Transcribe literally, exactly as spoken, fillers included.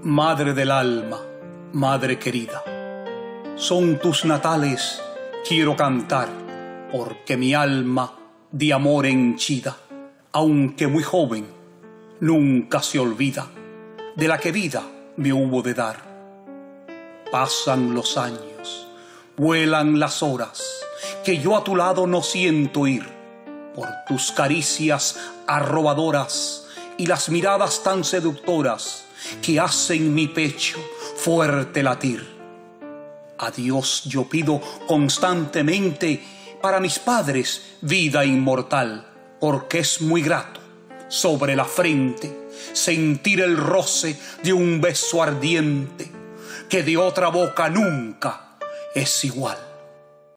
Madre del alma, madre querida, son tus natales, quiero cantar, porque mi alma de amor henchida, aunque muy joven, nunca se olvida de la que vida me hubo de dar. Pasan los años, vuelan las horas, que yo a tu lado no siento ir, por tus caricias arrobadoras y las miradas tan seductoras que hacen mi pecho fuerte latir. A Dios yo pido constantemente para mis padres vida inmortal, porque es muy grato sobre la frente sentir el roce de un beso ardiente que de otra boca nunca es igual.